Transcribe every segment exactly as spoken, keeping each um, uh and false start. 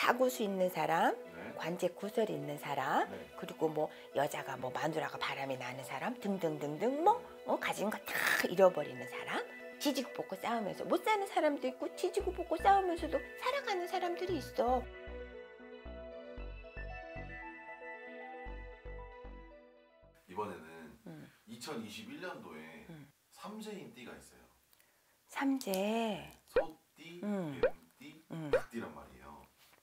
사고수 있는 사람, 네. 관제 구설이 있는 사람, 네. 그리고 뭐 여자가 뭐 마누라가 바람이 나는 사람 등등등등 뭐 어, 가진 거 다 잃어버리는 사람, 지지고 볶고 싸우면서 못 사는 사람도 있고 지지고 볶고 싸우면서도 살아가는 사람들이 있어. 이번에는 음. 이천이십일 년도에 음. 삼재인 띠가 있어요. 삼재. 소띠, 음. 뱀띠, 음. 닭띠란 말이에요.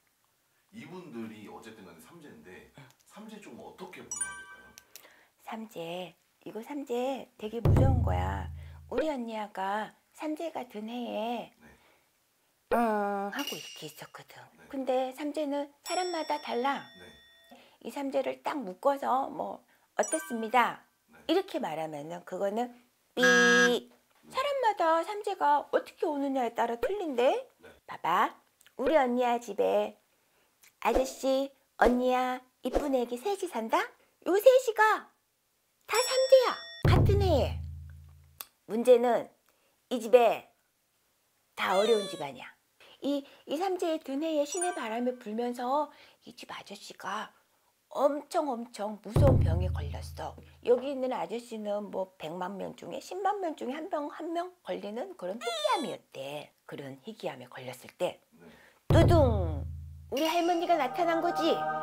이분들이 어쨌든 간에 삼재인데 음. 삼재 좀 어떻게 보내야 될까요? 삼재. 이거 삼재 되게 무서운 거야. 우리 언니가 삼재가 든 해에 네. 응 하고 이렇게 있었거든. 네. 근데 삼재는 사람마다 달라. 네. 이 삼재를 딱 묶어서 뭐 어떻습니다 네. 이렇게 말하면은 그거는 삐. 사람마다 삼재가 어떻게 오느냐에 따라 틀린데. 네. 봐봐, 우리 언니야 집에 아저씨, 언니야, 이쁜 애기 셋이 산다. 요 셋이가 다 삼재야, 같은 해에. 문제는 이 집에 다 어려운 집안이야. 이, 이 삼재의 든 해에 신의 바람이 불면서 이 집 아저씨가 엄청 엄청 무서운 병에 걸렸어. 여기 있는 아저씨는 뭐 백만 명 중에 십만 명 중에 한 명 한 명 걸리는 그런 희귀암이었대. 그런 희귀암에 걸렸을 때 네. 두둥 우리 할머니가 나타난 거지.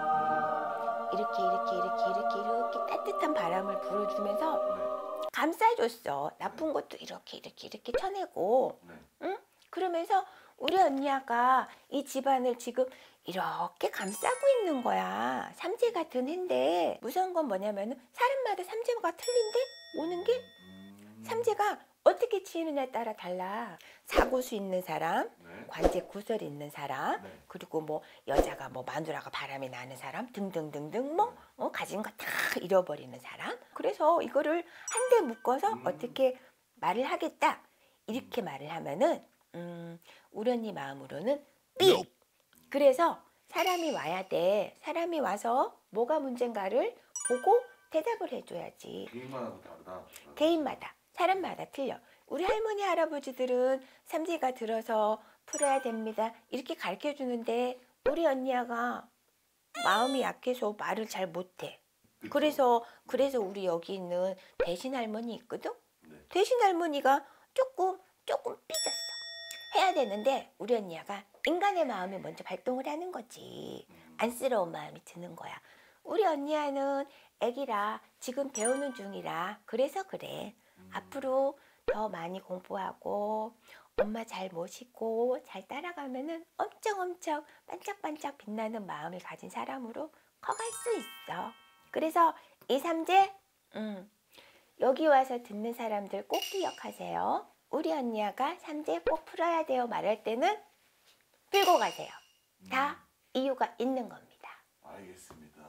이렇게 이렇게 이렇게 이렇게 이렇게 따뜻한 바람을 불어주면서 네. 감싸줬어. 나쁜 것도 이렇게 이렇게 이렇게 쳐내고. 네. 응? 그러면서 우리 언니가 이 집안을 지금 이렇게 감싸고 있는 거야. 삼재 같은 해인데 무서운 건 뭐냐면은 사람마다 삼재가 틀린데 오는 게 음. 삼재가 어떻게 치이느냐에 따라 달라. 사고수 있는 사람, 네. 관제 구설이 있는 사람, 네. 그리고 뭐 여자가 뭐 마누라가 바람이 나는 사람 등등등등 뭐 어, 가진 거 다 잃어버리는 사람. 그래서 이거를 한데 묶어서 음. 어떻게 말을 하겠다 이렇게 말을 하면은 음, 우리 언니 마음으로는 삐. 그래서 사람이 와야 돼. 사람이 와서 뭐가 문제인가를 보고 대답을 해줘야지. 개인마다 다르다. 개인마다, 사람마다 틀려. 우리 할머니 할아버지들은 삼재가 들어서 풀어야 됩니다 이렇게 가르쳐 주는데 우리 언니가 마음이 약해서 말을 잘 못해. 그쵸? 그래서 그래서 우리 여기 있는 대신 할머니 있거든. 네. 대신 할머니가 조금 조금 삐졌어. 해야 되는데 우리 언니가 인간의 마음이 먼저 발동을 하는 거지. 음. 안쓰러운 마음이 드는 거야. 우리 언니는 애기라 지금 배우는 중이라 그래서 그래. 음. 앞으로 더 많이 공부하고 엄마 잘 모시고 잘 따라가면은 엄청 엄청 반짝반짝 빛나는 마음을 가진 사람으로 커갈 수 있어. 그래서 이 삼재 음, 여기 와서 듣는 사람들 꼭 기억하세요. 우리 언니가 삼재 꼭 풀어야 돼요 말할 때는 풀고 가세요. 다 이유가 있는 겁니다. 알겠습니다.